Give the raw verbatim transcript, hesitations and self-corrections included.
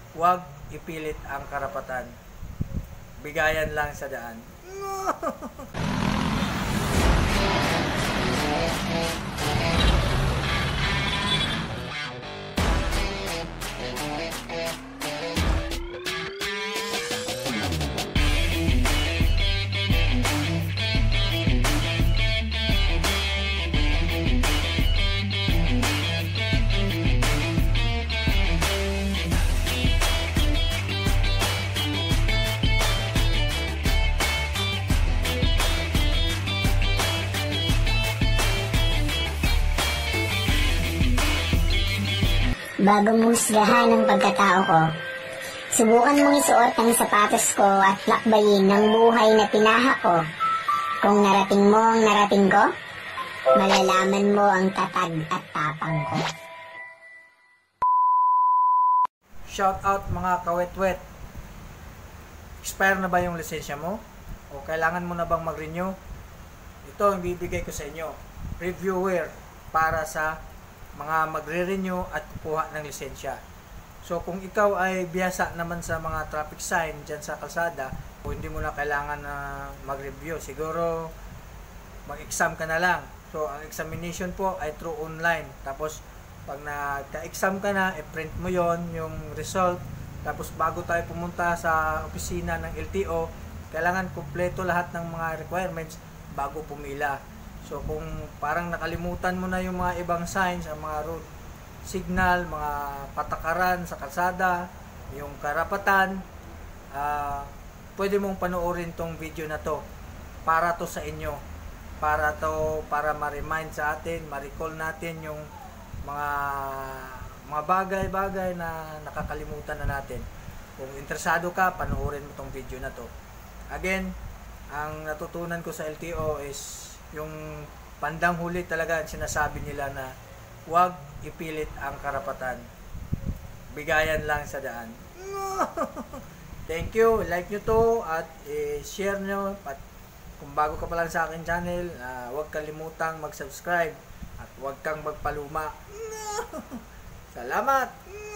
huwag ipilit ang karapatan. Bigayan lang sa daan. Bago mong husgahan ang pagkatao ko, subukan mong isuot ang sapatos ko at lakbayin ng buhay na tinaha ko. Kung narating mo ang narating ko, malalaman mo ang tatag at tapang ko. Shout out mga kawet-wet. Expire na ba yung lisensya mo? O kailangan mo na bang mag-renew? Ito ang bibigay ko sa inyo. Reviewer para sa mga magre-renew at kukuha ng lisensya. So kung ikaw ay biyasa naman sa mga traffic sign dyan sa kalsada, o hindi mo na kailangan na mag-review, siguro mag-exam ka na lang. So ang examination po ay through online. Tapos pag nagka-exam ka na, i-print mo yon yung result. Tapos bago tayo pumunta sa opisina ng L T O, kailangan kumpleto lahat ng mga requirements bago pumila. So kung parang nakalimutan mo na yung mga ibang signs, ang mga road signal, mga patakaran sa kalsada, yung karapatan, uh, pwede mong panoorin tong video na to. Para to sa inyo. Para to, para ma-remind sa atin, ma-recall natin yung mga mga bagay-bagay na nakakalimutan na natin. Kung interesado ka, panoorin mo tong video na to. Again, ang natutunan ko sa L T O is yung pandang huli talaga sinasabi nila na huwag ipilit ang karapatan. Bigayan lang sa daan. Thank you. Like nyo to at i-share nyo. At kung bago ka pa lang sa akin channel, uh, huwag kalimutang mag-subscribe at huwag kang magpaluma. Salamat!